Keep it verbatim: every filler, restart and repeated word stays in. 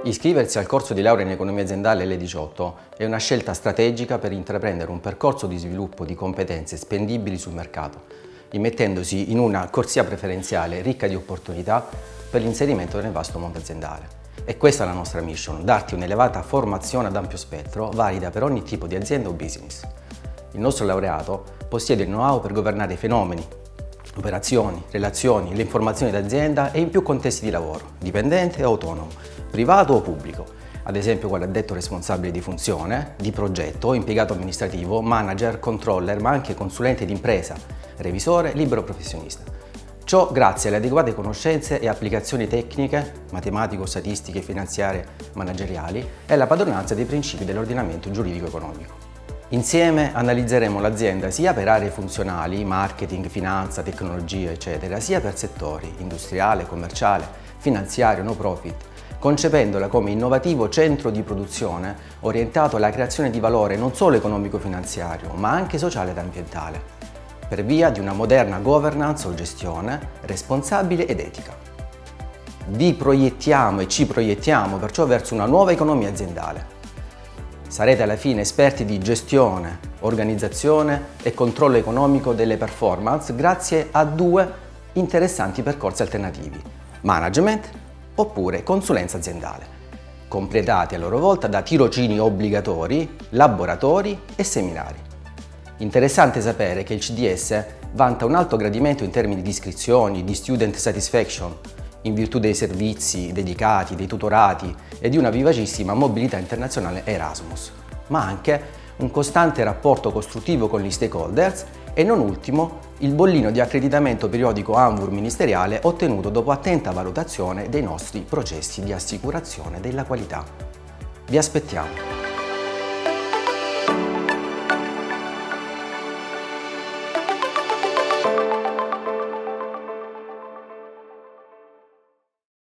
Iscriversi al corso di laurea in economia aziendale L diciotto è una scelta strategica per intraprendere un percorso di sviluppo di competenze spendibili sul mercato, immettendosi in una corsia preferenziale ricca di opportunità per l'inserimento nel vasto mondo aziendale. E questa è la nostra mission, darti un'elevata formazione ad ampio spettro, valida per ogni tipo di azienda o business. Il nostro laureato possiede il know-how per governare i fenomeni, operazioni, relazioni, le informazioni d'azienda e in più contesti di lavoro, dipendente o autonomo, privato o pubblico, ad esempio quale addetto responsabile di funzione, di progetto, impiegato amministrativo, manager, controller, ma anche consulente d'impresa, revisore, libero professionista. Ciò grazie alle adeguate conoscenze e applicazioni tecniche, matematico-statistiche, finanziarie, manageriali e alla padronanza dei principi dell'ordinamento giuridico-economico. Insieme analizzeremo l'azienda sia per aree funzionali, marketing, finanza, tecnologia, eccetera, sia per settori, industriale, commerciale, finanziario, no profit, concependola come innovativo centro di produzione orientato alla creazione di valore non solo economico-finanziario, ma anche sociale ed ambientale, per via di una moderna governance o gestione responsabile ed etica. Vi proiettiamo e ci proiettiamo perciò verso una nuova economia aziendale. Sarete alla fine esperti di gestione, organizzazione e controllo economico delle performance grazie a due interessanti percorsi alternativi: management oppure consulenza aziendale, completati a loro volta da tirocini obbligatori, laboratori e seminari. Interessante sapere che il C D S vanta un alto gradimento in termini di iscrizioni, di student satisfaction, in virtù dei servizi dedicati, dei tutorati e di una vivacissima mobilità internazionale Erasmus, ma anche un costante rapporto costruttivo con gli stakeholders e non ultimo il bollino di accreditamento periodico ANVUR ministeriale ottenuto dopo attenta valutazione dei nostri processi di assicurazione della qualità. Vi aspettiamo!